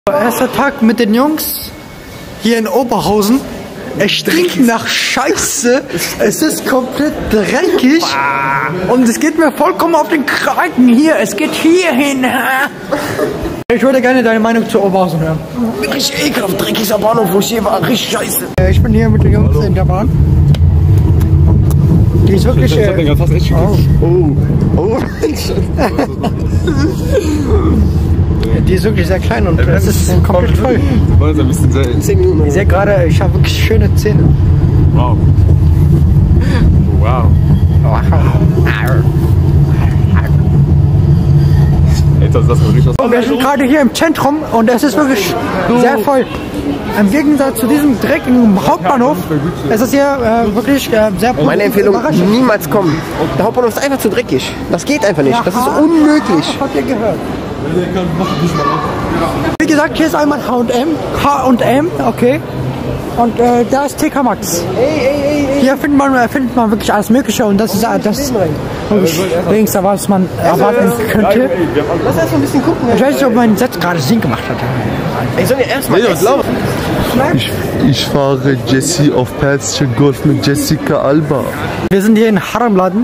Erster Tag mit den Jungs hier in Oberhausen. Es stinkt nach Scheiße. Es ist komplett dreckig. Und es geht mir vollkommen auf den Kragen hier. Es geht hier hin. Ich würde gerne deine Meinung zu Oberhausen hören. Richtig ekelhaft, dreckiger Bahnhof, wo ich hier war. Richtig scheiße. Ich bin hier mit den Jungs in der Bahn. Die ist wirklich... Die ist wirklich sehr klein und das ist komplett voll. Ich sehe gerade, ich habe wirklich schöne Zähne. Wow. Wow. Wir sind gerade hier im Zentrum und es ist wirklich sehr voll. Im Gegensatz zu diesem dreckigen Hauptbahnhof, es ist hier wirklich sehr voll. Meine Empfehlung, niemals kommen. Der Hauptbahnhof ist einfach zu dreckig. Das geht einfach nicht. Das ist unmöglich. Habt ihr gehört? Wie gesagt, hier ist einmal H&M, okay. Und da ist TK Maxx. Hier findet man wirklich alles Mögliche und das ist das wenigste, was man erwarten könnte. Lass erst mal ein bisschen gucken. Ich weiß nicht, ob mein Set gerade Sinn gemacht hat. Ich soll ja erstmal Ich fahre Jessie auf Persische Golf mit Jessica Alba. Wir sind hier in Haramladen.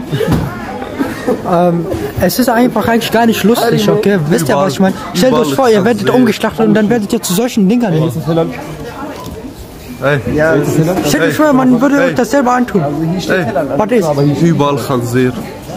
Es ist einfach eigentlich gar nicht lustig, okay? Wisst ihr, was ich meine? Stellt euch vor, ihr werdet umgeschlachtet und dann werdet ihr zu solchen Dingern hin. Stellt euch vor, man würde euch das selber antun. Was ist? Überall Khansir.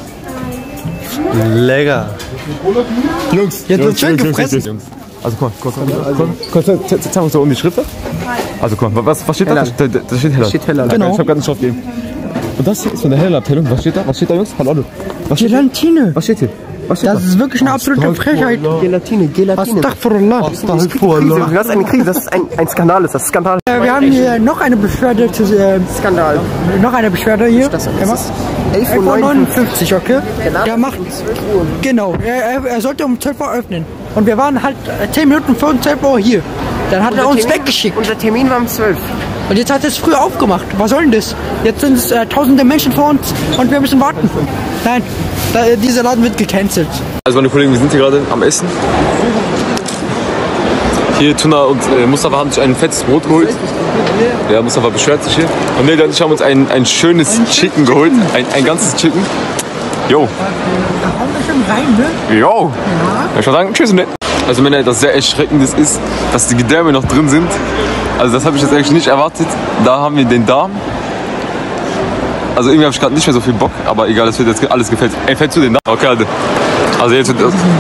Lecker. Jungs, jetzt wird schön gefressen. Also guck mal, zeig uns da unten die Schrift. Also guck mal, was steht da? Da steht Heller. Genau. Ich hab gerade einen Schrift gegeben. Und das hier ist von der Heller-Abteilung. Was steht da? Was steht da, Jungs? Hallo. Gelatine. Was steht hier? Das ist wirklich eine absolute Frechheit. Gelatine. Astaghfirullah. Du hast eine Krise, das ist ein Skandal, ist das Skandal. Wir haben hier noch eine Beschwerde Skandal. Noch eine Beschwerde hier. Das ist 11:59 Uhr, okay? Der macht. Genau. Er sollte um 12 Uhr öffnen. Und wir waren halt 10 Minuten vor 12 Uhr hier. Dann hat er uns weggeschickt. Unser Termin war um 12. Und jetzt hat er es früh aufgemacht. Was soll denn das? Jetzt sind es tausende Menschen vor uns und wir müssen warten. Nein, dieser Laden wird gecancelt. Also meine Kollegen, wir sind hier gerade am Essen. Hier Tuna und Mustafa haben sich ein fettes Brot geholt. Ja, Mustafa beschwert sich hier. Und Nelda und ich haben uns ein schönes Chicken geholt. Ein ganzes Chicken. Jo. Da hauen wir schon rein, ne? Jo. Ja. Ich würde sagen, tschüss. Ne? Also Männer, das sehr Erschreckendes ist, dass die Gedärme noch drin sind. Also das habe ich jetzt eigentlich nicht erwartet. Da haben wir den Darm. Also irgendwie habe ich gerade nicht mehr so viel Bock, aber egal, das wird jetzt alles gefällt. Ey, fällt zu den Darm? Okay, also jetzt wird das. Wir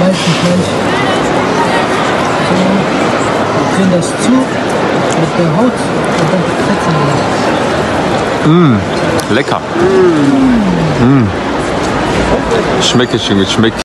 drehen das zu mit der Haut und dann fetzen wir das. Lecker. Schmeckt, Junge, schmeckt.